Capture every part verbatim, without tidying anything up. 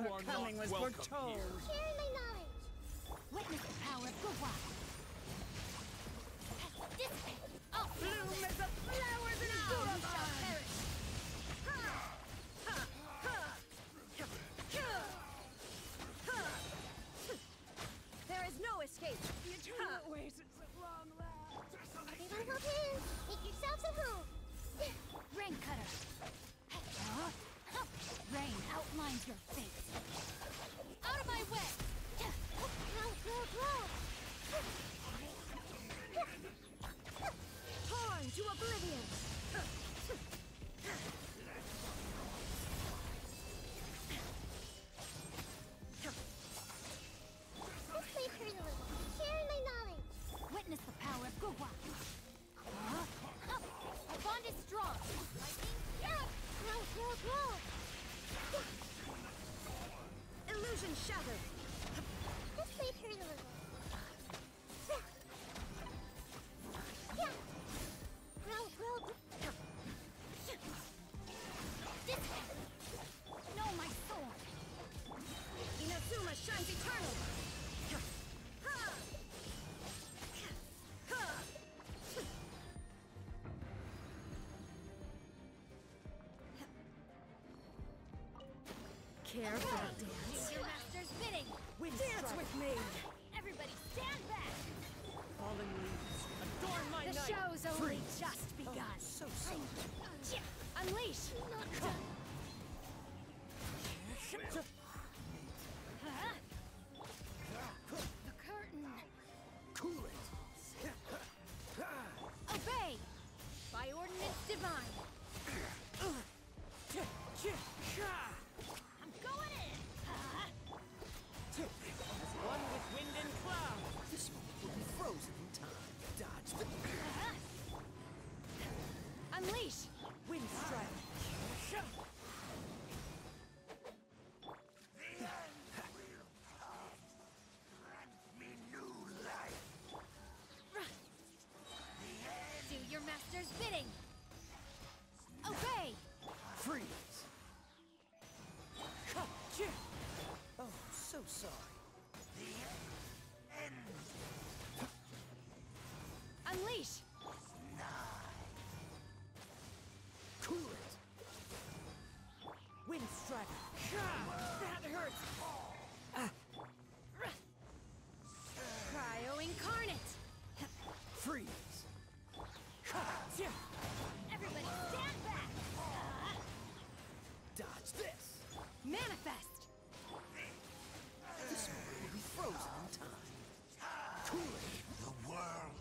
Her coming was foretold. Sharing my knowledge. Witness the power of Gugwa. Dissipate. Oh, Bloom as the flowers in now you Gulliver. shall perish. There is no escape. The eternal oasis at long last. Everyone hold hands. Make yourselves at home. Rain cutter. Rain outlines your fate. Out of my way. Grow, grow, grow. Torn to oblivion. This may hurt a little. Sharing my knowledge. Witness the power of Gugwa. Our bond is strong. Lightning, yeah. Grow, grow, grow. Illusion shattered. This may hurt a little. Yeah. Grow, grow, grow. Know my sword. Inazuma shines eternal. Care for a dance? Do your master's bidding. Wind dance with me. Everybody stand back. Fallen leaves adorn my The night. show's only Freeze. just begun. Oh, so sorry. Unleash. Not done. Huh? The curtain. Cool it. Obey. By ordinance divine. I'm going in. Huh? As one with wind and cloud. This moment will be frozen in time. Dodge the Unleash. Wind strike. Do your master's bidding. Obey. freeze. Oh, so sorry. Unleash. Cool it. Wind strike. That hurts. Cryo incarnate. Freeze. Everybody stand back. Dodge this. Manifest. This moment will be frozen in time. Cool it. The world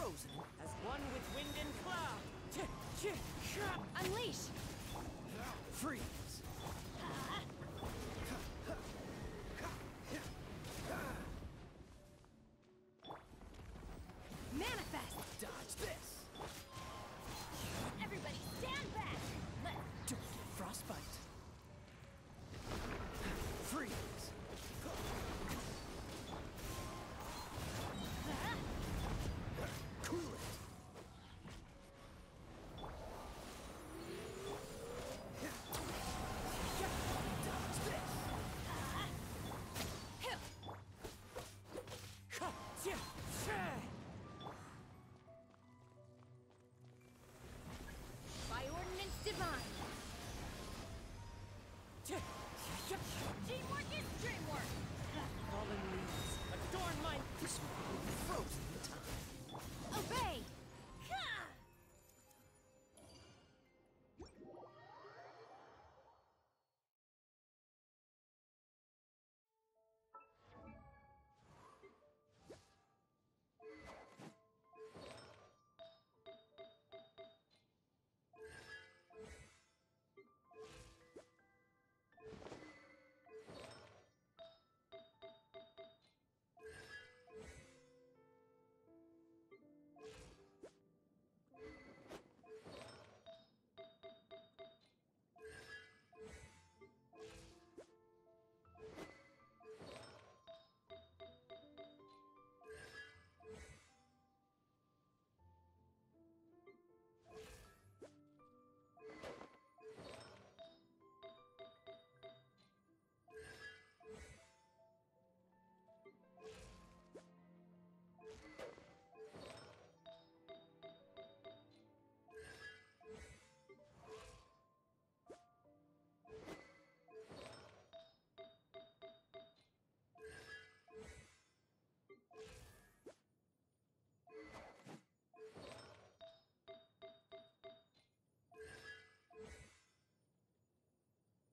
Frozen. As one with wind and cloud. Unleash! Free.